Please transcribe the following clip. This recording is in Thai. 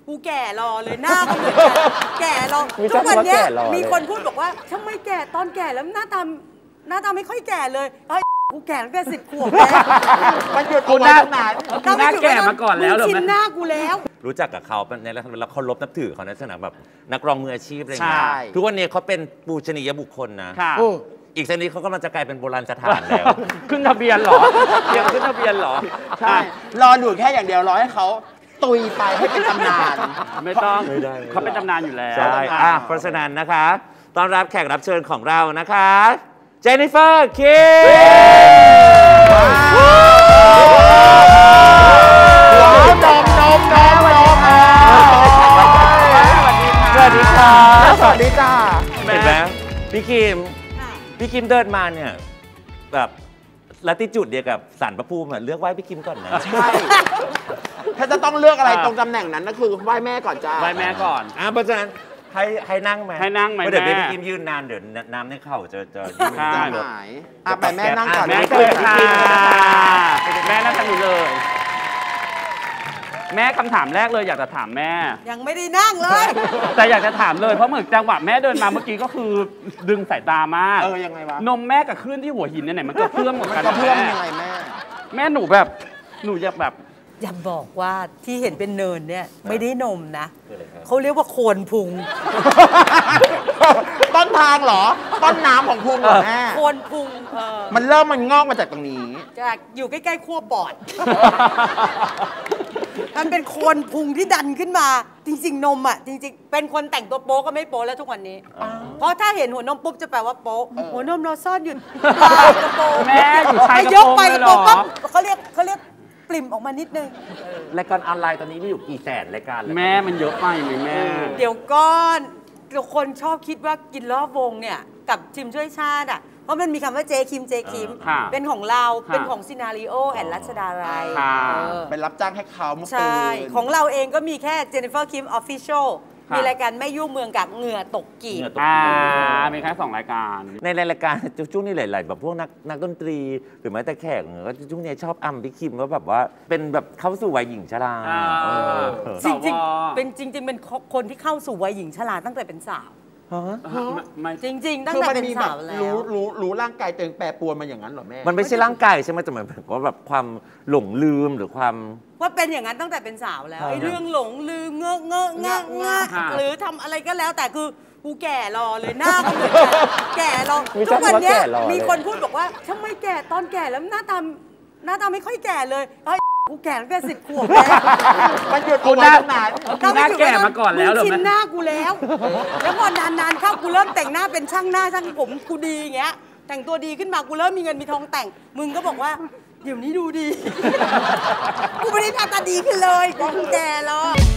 กูแก่รอเลยหน้าก็เหมือนแก่รอทุกวันนี้มีคนพูดบอกว่าทำไมแก่ตอนแก่แล้วหน้าตาไม่ค่อยแก่เลยกูแก่ตั้งแต่10 ขวบแล้วมันหยุดกูหน้าแก่มาก่อนแล้วเหรอชินหน้ากูแล้วรู้จักกับเขาในลักษณะเราเคารพนับถือเขาในลักษณะแบบนักร้องมืออาชีพอะไรอย่างเงี้ยทุกวันนี้เขาเป็นปูชนียบุคคลนะอีกชนิดเขากำลังจะกลายเป็นโบราณสถานแล้วขึ้นทะเบียนหรอยังขึ้นทะเบียนหรอใช่รอดูแค่อย่างเดียวรอให้เขาตุยไปให้เป็นตำนานไม่ต้องเขาเป็นตำนานอยู่แล้วใช่เพราะฉะนั้นนะคะต้อนรับแขกรับเชิญของเรานะคะเจนนิเฟอร์คิมสวัสดีค่ะสวัสดีจ้าเห็นไหมพี่คิมเดินมาเนี่ยแบบลัทธิจุดเดียวกับศาลพระภูมิเลือกไหว้พี่คิมก่อนนะใช่ถ้าจะต้องเลือกอะไรตรงตำแหน่งนั้นก็คือไหว้แม่ก่อนจ้าไหว้แม่ก่อนเพราะฉะนั้นให้นั่งไหมเดี๋ยวพี่คิมยืนนานเดี๋ยวน้ำในเข่าจะยืนหายไปแม่นั่งก่อนแม่เกิดค่ะแม่นั่งกันอยู่เลยแม่คำถามแรกเลยอยากจะถามแม่ยังไม่ได้นั่งเลยแต่อยากจะถามเลยเพราะเหมือนจังหวะแม่เดินมาเมื่อกี้ก็คือดึงสายตามากยังไงวะนมแม่กับคลื่นที่หัวหินเนี่ยมันก็เพื่อมเหมือนกันเพื่อมยังไงแม่หนูแบบหนูอยากแบบอย่าบอกว่าที่เห็นเป็นเนินเนี่ยไม่ได้นมนะเขาเรียกว่าโคนพุงต้นทางเหรอต้นน้ำของพุงเหรอแม่โคนพุงมันงอกมาจากตรงนี้จากอยู่ใกล้ๆขั้วปอดมันเป็นโคนพุงที่ดันขึ้นมาจริงๆนมอ่ะจริงๆเป็นคนแต่งตัวโป๊ก็ไม่โป๊แล้วทุกวันนี้เพราะถ้าเห็นหัวนมปุ๊บจะแปลว่าโป๊หัวนมเราซ่อนอยู่กระโปรงแม่อยู่ชายกระโปรงยกไปกระโปรงปั๊บเขาเรียกปริ่มออกมานิดนึงรายการออนไลน์ตอนนี้มีอยู่กี่แสนรายการแม่มันเยอะไปไหมแม่เดี๋ยวก้อนคนชอบคิดว่ากินรอบวงเนี่ยกับชิมช่วยชาติอ่ะเพราะมันมีคำว่าเจคิมเป็นของเราเป็นของซินาริโอแอนรัชดาลัยเป็นรับจ้างให้เขาเมื่อคืนใช่ของเราเองก็มีแค่ Jennifer Kim Official มีรายการแม่ยุ่งเมืองกับเหงื่อตกกีบมีแค่2 รายการในรายการจุ้งนี่หลายๆแบบพวกนักดนตรีหรือแม้แต่แขกก็จุ้งเนี่ยชอบพี่คิมว่าแบบว่าเป็นแบบเข้าสู่วัยหญิงชราจริงๆเป็นคนที่เข้าสู่วัยหญิงชราตั้งแต่เป็นสาวจริงๆตั้งแต่เป็นสาวแล้วรู้ร่างกายตัวเองแปรปรวนมาอย่างนั้นหรอแม่มันไม่ใช่ร่างกายใช่ไหมแต่หมายถึงว่าแบบความหลงลืมหรือความว่าเป็นอย่างนั้นตั้งแต่เป็นสาวแล้วไอ้เรื่องหลงลืมเงอะหรือทำอะไรก็แล้วแต่คือกูแก่รอเลยหน้าก็เหมือนแก่รอทุกวันนี้มีคนพูดบอกว่าทำไมแก่ตอนแก่แล้วหน้าตาไม่ค่อยแก่เลยกูแก่ตั้งแต่10 ขวบแล้วมันหยุดกูหน้าแก่มาก่อนแล้วเหรอชินหน้ากูแล้วพอนานๆเข้ากูเริ่มแต่งหน้าเป็นช่างหน้าช่างผมกูดีอย่างเงี้ยแต่งตัวดีขึ้นมากูเริ่มมีเงินมีทองแต่งมึงก็บอกว่าเดี๋ยวนี้ดูดีกูไม่ได้หน้าตาดีขึ้นเลยกูแก่แล้ว